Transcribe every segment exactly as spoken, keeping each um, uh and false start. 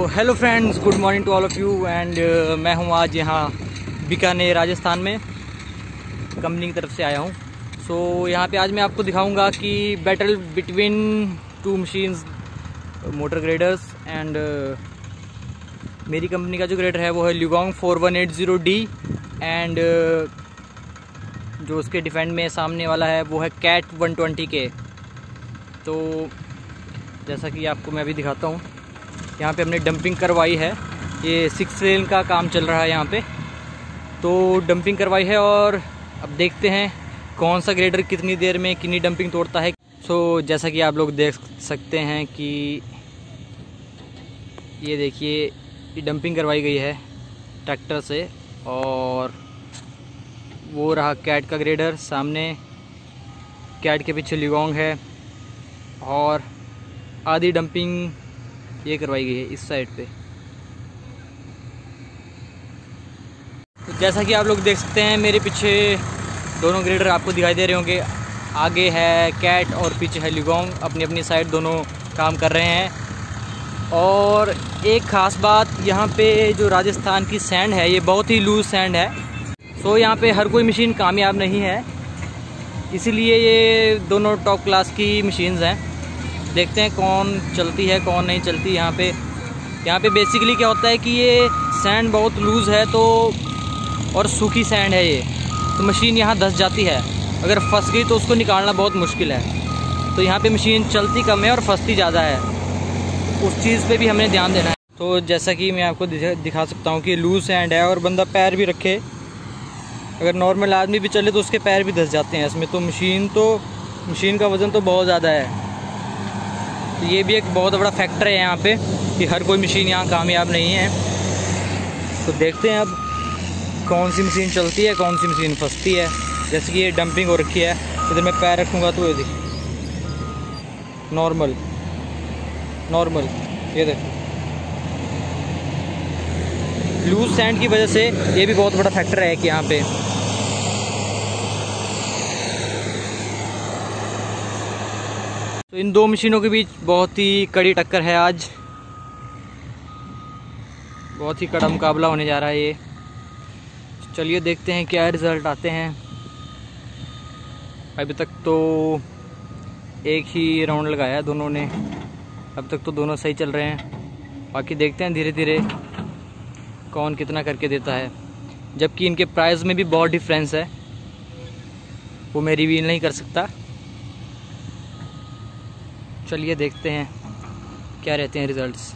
Hello friends, good morning to all of you and मैं हूं आज यहाँ बीकानेर राजस्थान में कंपनी की तरफ से आया हूं। सो so, यहाँ पे आज मैं आपको दिखाऊंगा कि battle between two machines motor graders and मेरी कंपनी का जो ग्रेडर है वो है LiuGong four one eight zero D and जो उसके डिफेंड में सामने वाला है वो है कैट वन ट्वेंटी के। तो जैसा कि आपको मैं अभी दिखाता हूँ, यहाँ पे हमने डंपिंग करवाई है। ये सिक्स लेन का काम चल रहा है यहाँ पे, तो डंपिंग करवाई है और अब देखते हैं कौन सा ग्रेडर कितनी देर में कितनी डंपिंग तोड़ता है। सो so, जैसा कि आप लोग देख सकते हैं कि ये देखिए ये डंपिंग करवाई गई है ट्रैक्टर से और वो रहा कैट का ग्रेडर, सामने कैट के पीछे ल्यूगोंग है और आधी डंपिंग ये करवाई गई है इस साइड पे। तो जैसा कि आप लोग देख सकते हैं मेरे पीछे दोनों ग्रेडर आपको दिखाई दे रहे होंगे, आगे है कैट और पीछे है ल्यूगोंग, अपनी अपनी साइड दोनों काम कर रहे हैं। और एक ख़ास बात, यहाँ पे जो राजस्थान की सैंड है ये बहुत ही लूज सैंड है। सो यहाँ पे हर कोई मशीन कामयाब नहीं है, इसीलिए ये दोनों टॉप क्लास की मशीन्स हैं। देखते हैं कौन चलती है कौन नहीं चलती। यहाँ पे यहाँ पे बेसिकली क्या होता है कि ये सैंड बहुत लूज़ है तो और सूखी सैंड है ये, तो मशीन यहाँ धंस जाती है। अगर फंस गई तो उसको निकालना बहुत मुश्किल है। तो यहाँ पे मशीन चलती कम है और फंसती ज़्यादा है, उस चीज़ पे भी हमें ध्यान देना है। तो जैसा कि मैं आपको दिखा सकता हूँ कि लूज़ सैंड है और बंदा पैर भी रखे, अगर नॉर्मल आदमी भी चले तो उसके पैर भी धंस जाते हैं इसमें। तो मशीन तो मशीन का वज़न तो बहुत ज़्यादा है। तो ये भी एक बहुत बड़ा फैक्टर है यहाँ पे कि हर कोई मशीन यहाँ कामयाब नहीं है। तो देखते हैं अब कौन सी मशीन चलती है कौन सी मशीन फंसती है। जैसे कि ये डंपिंग हो रखी है, इधर मैं पैर रखूँगा तो ये देख नॉर्मल नॉर्मल ये देख लूज सैंड की वजह से ये भी बहुत बड़ा फैक्टर है कि यहाँ पे तो इन दो मशीनों के बीच बहुत ही कड़ी टक्कर है। आज बहुत ही कड़ा मुकाबला होने जा रहा है ये। चलिए देखते हैं क्या रिज़ल्ट आते हैं। अभी तक तो एक ही राउंड लगाया है दोनों ने, अब तक तो दोनों सही चल रहे हैं। बाकी देखते हैं धीरे धीरे कौन कितना करके देता है, जबकि इनके प्राइस में भी बहुत डिफरेंस है, वो मैं रिवील नहीं कर सकता। चलिए देखते हैं क्या रहते हैं results.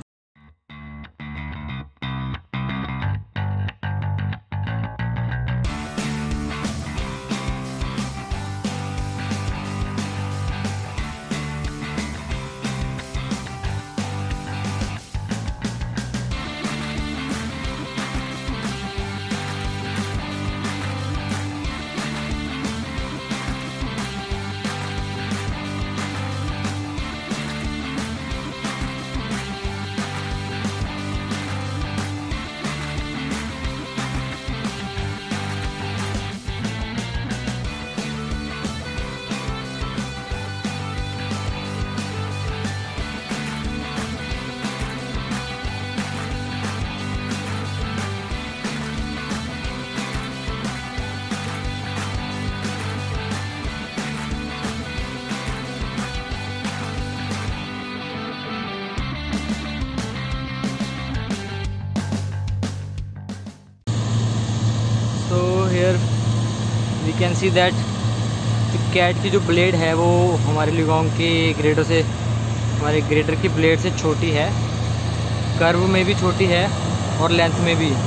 Here we can see that Cat की जो ब्लेड है वो हमारे ल्यूगोंग के ग्रेडर से हमारे ग्रेडर की ब्लेड से छोटी है, कर्व में भी छोटी है और लेंथ में भी।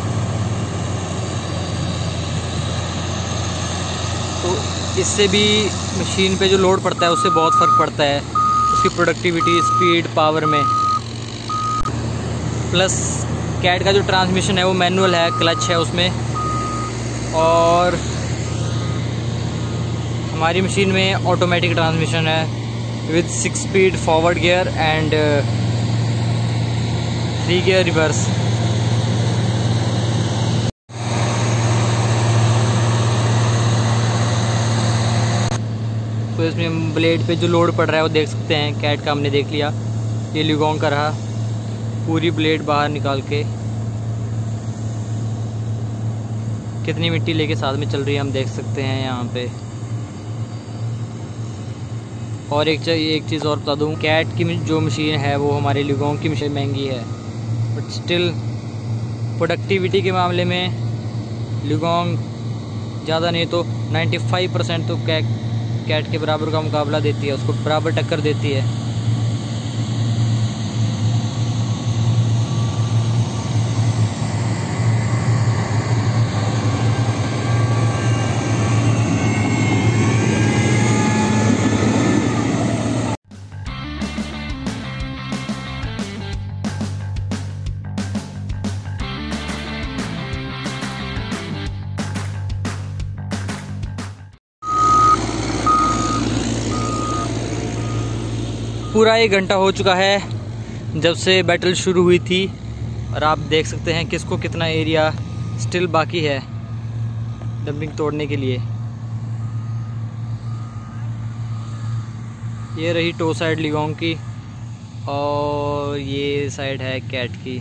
तो इससे भी मशीन पे जो लोड पड़ता है उससे बहुत फ़र्क पड़ता है, उसकी प्रोडक्टिविटी, स्पीड, पावर में। प्लस कैट का जो ट्रांसमिशन है वो मैनुअल है, क्लच है उसमें, और हमारी मशीन में ऑटोमेटिक ट्रांसमिशन है with six speed forward gear and three gear reverse. तो इसमें ब्लेड पे जो लोड पड़ रहा है वो देख सकते हैं। कैट का हमने देख लिया, ये ल्यूगोंग का रहा पूरी ब्लेड बाहर निकाल के कितनी मिट्टी लेके साथ में चल रही है हम देख सकते हैं यहाँ पे। और एक एक चीज़ और बता दूँ, कैट की जो मशीन है वो हमारे ल्यूगोंग की मशीन महंगी है, बट स्टिल प्रोडक्टिविटी के मामले में ल्यूगोंग ज़्यादा नहीं तो पचानवे परसेंट तो कैट कैट के बराबर का मुकाबला देती है, उसको बराबर टक्कर देती है। पूरा एक घंटा हो चुका है जब से बैटल शुरू हुई थी, और आप देख सकते हैं किसको कितना एरिया स्टिल बाकी है डंपिंग तोड़ने के लिए। ये रही टो साइड ल्यूगोंग की और ये साइड है कैट की।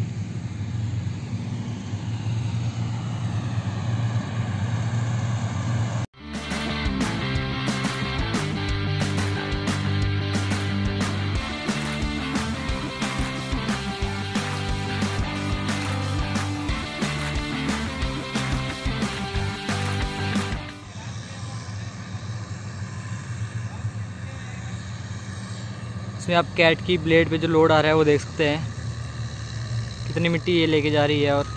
इसमें आप कैट की ब्लेड पे जो लोड आ रहा है वो देख सकते हैं कितनी मिट्टी ये लेके जा रही है। और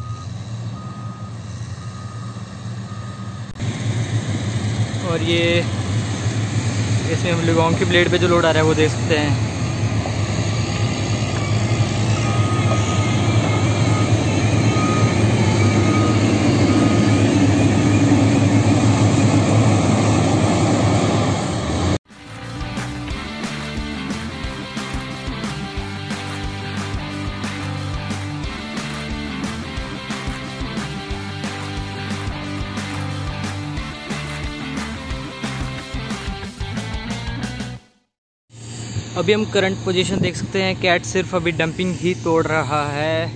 और ये इसमें हम ल्यूगोंग की ब्लेड पे जो लोड आ रहा है वो देख सकते हैं। अभी हम करंट पोजीशन देख सकते हैं, कैट सिर्फ अभी डंपिंग ही तोड़ रहा है।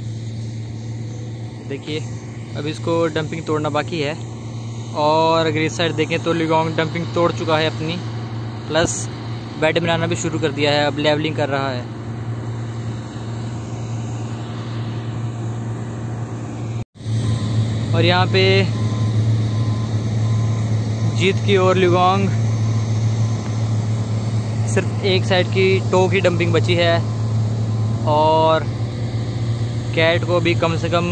देखिए अभी इसको डंपिंग तोड़ना बाकी है। और अगर इस साइड देखें तो ल्यूगोंग डंपिंग तोड़ चुका है अपनी, प्लस बेड बनाना भी शुरू कर दिया है, अब लेवलिंग कर रहा है। और यहाँ पे जीत की ओर ल्यूगोंग सिर्फ एक साइड की टो की डंपिंग बची है और कैट को भी कम से कम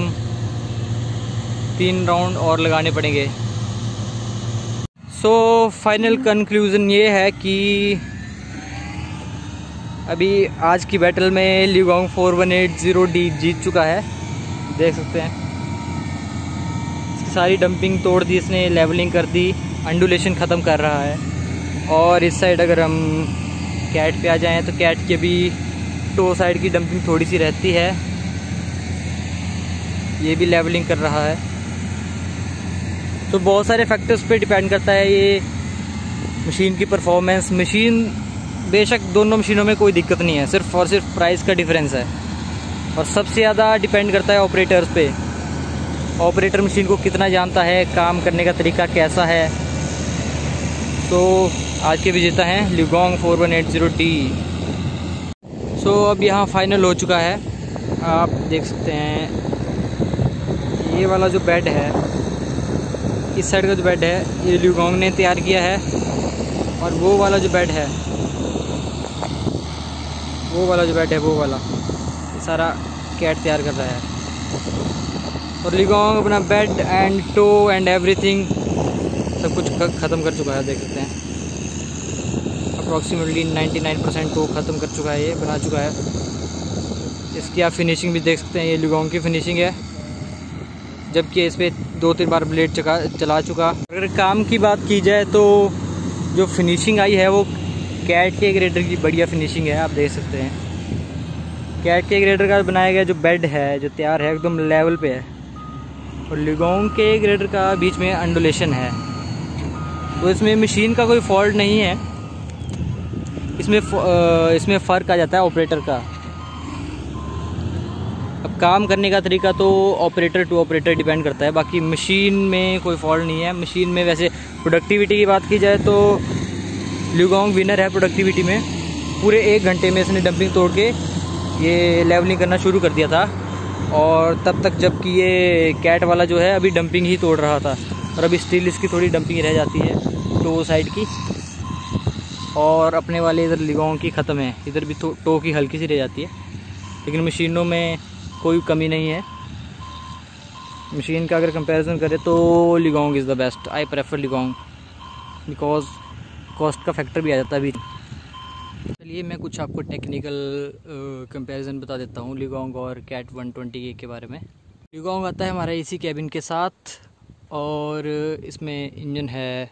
तीन राउंड और लगाने पड़ेंगे। सो फाइनल कंक्लूज़न ये है कि अभी आज की बैटल में LiuGong four one eight zero D जीत चुका है, देख सकते हैं। इसकी सारी डंपिंग तोड़ दी इसने, लेवलिंग कर दी, अंडुलेशन ख़त्म कर रहा है। और इस साइड अगर हम कैट पे आ जाएं तो कैट की अभी टो साइड की डंपिंग थोड़ी सी रहती है, ये भी लेवलिंग कर रहा है। तो बहुत सारे फैक्टर्स पे डिपेंड करता है ये मशीन की परफॉर्मेंस। मशीन बेशक दोनों मशीनों में कोई दिक्कत नहीं है, सिर्फ और सिर्फ प्राइस का डिफरेंस है। और सबसे ज़्यादा डिपेंड करता है ऑपरेटर्स पे, ऑपरेटर मशीन को कितना जानता है, काम करने का तरीका कैसा है। तो आज के विजेता हैं LiuGong four one eight zero D. So अब यहाँ फाइनल हो चुका है, आप देख सकते हैं। ये वाला जो बेड है, इस साइड का जो बेड है ये ल्यूगोंग ने तैयार किया है, और वो वाला जो बेड है वो वाला जो बेड है वो वाला ये सारा कैट तैयार कर रहा है। और ल्यूगोंग अपना bed and toe and everything सब कुछ ख़त्म कर चुका है, देख सकते हैं। अप्रॉक्सीमेटली निन्यानवे परसेंट टो ख़त्म कर चुका है, ये बना चुका है। इसकी आप फिनिशिंग भी देख सकते हैं, ये ल्यूगोंग की फिनिशिंग है, जबकि इस पर दो तीन बार ब्लेड चका चला चुका। अगर काम की बात की जाए तो जो फिनिशिंग आई है वो कैट के ग्रेडर की बढ़िया फिनिशिंग है, आप देख सकते हैं। कैट के ग्रेडर का बनाया गया जो बेड है, जो तैयार है, एकदम लेवल पे है। और ल्यूगोंग के ग्रेडर का बीच में अंडुलेशन है, तो इसमें मशीन का कोई फॉल्ट नहीं है। इसमें इसमें फ़र्क आ जाता है ऑपरेटर का। काम करने का तरीका तो ऑपरेटर टू ऑपरेटर डिपेंड करता है, बाकी मशीन में कोई फॉल्ट नहीं है। मशीन में वैसे प्रोडक्टिविटी की बात की जाए तो ल्यूगोंग विनर है प्रोडक्टिविटी में। पूरे एक घंटे में इसने डंपिंग तोड़ के ये लेवलिंग करना शुरू कर दिया था, और तब तक जबकि ये कैट वाला जो है अभी डंपिंग ही तोड़ रहा था, और अभी स्टिल इसकी थोड़ी डंपिंग रह जाती है टो साइड की, और अपने वाले इधर ल्यूगोंग की ख़त्म है, इधर भी तो टो की हल्की सी रह जाती है। लेकिन मशीनों में कोई कमी नहीं है। मशीन का अगर कंपैरिजन करें तो LiuGong is the best. I prefer LiuGong because cost का फैक्टर भी आ जाता है अभी। चलिए मैं कुछ आपको टेक्निकल कंपैरिजन बता देता हूँ ल्यूगोंग और कैट वन ट्वेंटी के बारे में। ल्यूगोंग आता है हमारा एसी कैबिन के साथ, और इसमें इंजन है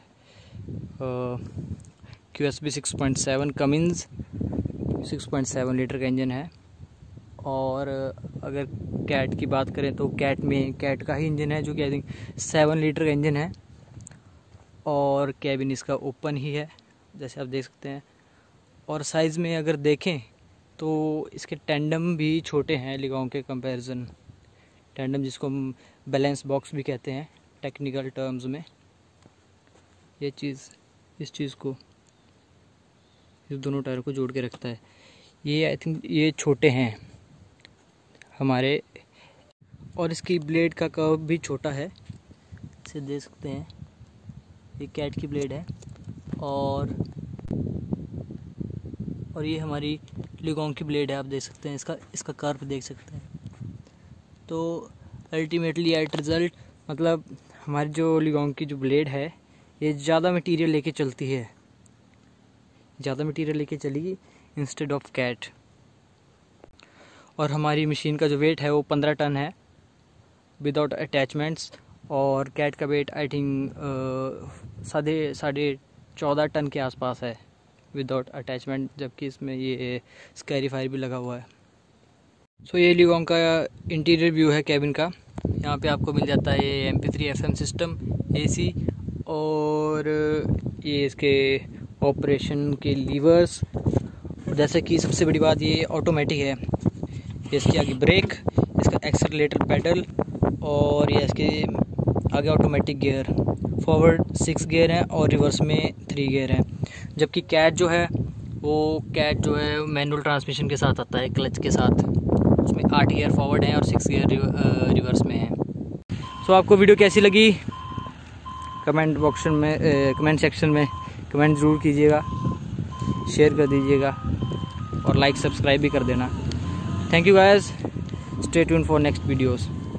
Q S B six point seven Cummins six point seven litre का इंजन है। और अगर कैट की बात करें तो कैट में कैट का ही इंजन है जो कि आई थिंक सेवन लीटर का इंजन है, और कैबिन इसका ओपन ही है जैसे आप देख सकते हैं। और साइज़ में अगर देखें तो इसके टेंडम भी छोटे हैं ल्यूगोंग के कंपैरिजन। टेंडम जिसको हम बैलेंस बॉक्स भी कहते हैं टेक्निकल टर्म्स में, ये चीज़ इस चीज़ को इस दोनों टायर को जोड़ के रखता है। ये आई थिंक ये छोटे हैं हमारे, और इसकी ब्लेड का कर्व भी छोटा है, इसे देख सकते हैं। ये कैट की ब्लेड है, और और ये हमारी ल्यूगोंग की ब्लेड है, आप देख सकते हैं। इसका इसका कर्व देख सकते हैं। तो अल्टीमेटली एट रिज़ल्ट मतलब हमारी जो ल्यूगोंग की जो ब्लेड है ये ज़्यादा मटेरियल लेके चलती है, ज़्यादा मटेरियल लेके चलेगी इंस्टेड ऑफ कैट। और हमारी मशीन का जो वेट है वो पंद्रह टन है विदाउट अटैचमेंट्स, और कैट का वेट आई थिंक साढ़े साढ़े चौदह टन के आसपास है विदाउट अटैचमेंट, जबकि इसमें ये स्कैरीफायर भी लगा हुआ है। सो so, ये ल्यूगोंग का इंटीरियर व्यू है कैबिन का। यहाँ पे आपको मिल जाता है ये M P three F M system, AC, और ये इसके ऑपरेशन के लीवर्स। जैसे कि सबसे बड़ी बात ये ऑटोमेटिक है, ये इसके आगे ब्रेक, इसका एक्सेलरेटर पैडल, और ये इसके आगे automatic gear. Forward six gear हैं और रिवर्स में थ्री गियर हैं, जबकि कैट जो है वो कैट जो है मैनुअल ट्रांसमिशन के साथ आता है, क्लच के साथ। उसमें आठ गियर फॉरवर्ड हैं और सिक्स गियर रिवर्स में हैं। सो आपको वीडियो कैसी लगी कमेंट बॉक्स में कमेंट सेक्शन में कमेंट ज़रूर कीजिएगा, शेयर कर दीजिएगा, और लाइक सब्सक्राइब भी कर देना। Thank you guys, stay tune for next videos.